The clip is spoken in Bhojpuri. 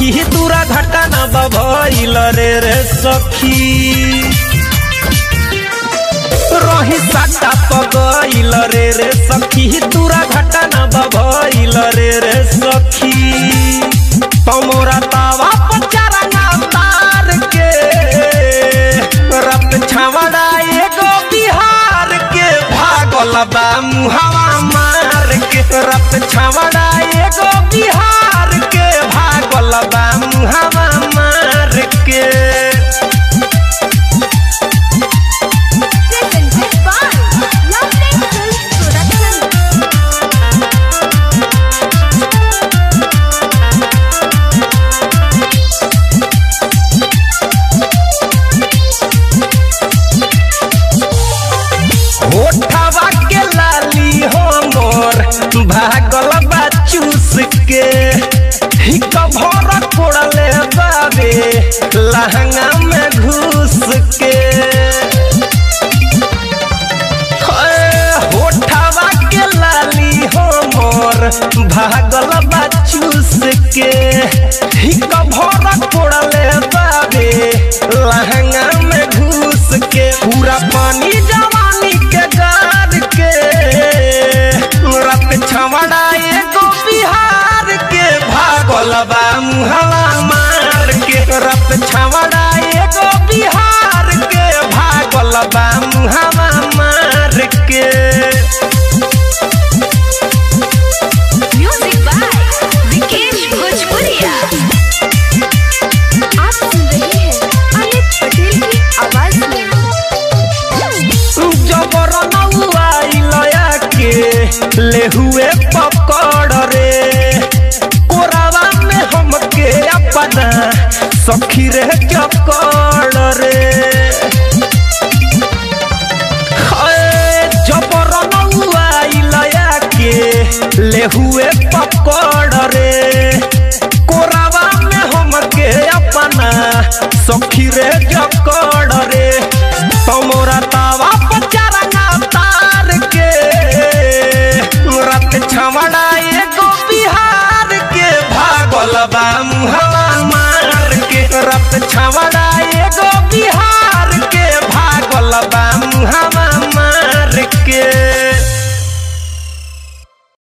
सखी दूरा घटना भइल रे सखी रही साटा पगइल रे सखी दूरा घटना भइल रे सखी तमोरा तावा पचारा तार के रत छावड़ा एगो बिहार के भागल बा मुहावा मार के रत छावड़ा एगो बिहार के भागल बा मुहावा मार के भागल बा चूस के हिक भर कोड़ले बाबे लहंगा में घुस के होठवा के लाली हमर भागल बा चूस के हिक भर कोड़ले बाबे लहंगा में घुस के पूरा पानी जवानी के गार के रत छवड़ा एगो बिहार के भागल बा मुहावा मार के रत छवड़ा एगो बिहार के भागल बा मुहावा मार के म्यूजिक बाय विकेश भोजपुरिया। आप सुन रहे हैं अमित पटेल की आवाज में। जबर नौआइलया के ले हुए पकड़ रे कोरावा में हमके अपना सखी रे चकड़ रे जबर नौआइलया के ले हुए पकड़ रे कोरावा में हमके अपना सखी रे चकड़ रे तमोरा तावा पचारा तार के रत छवड़ा एगो बिहार के भागल बा मुहावा मार के रत छवड़ा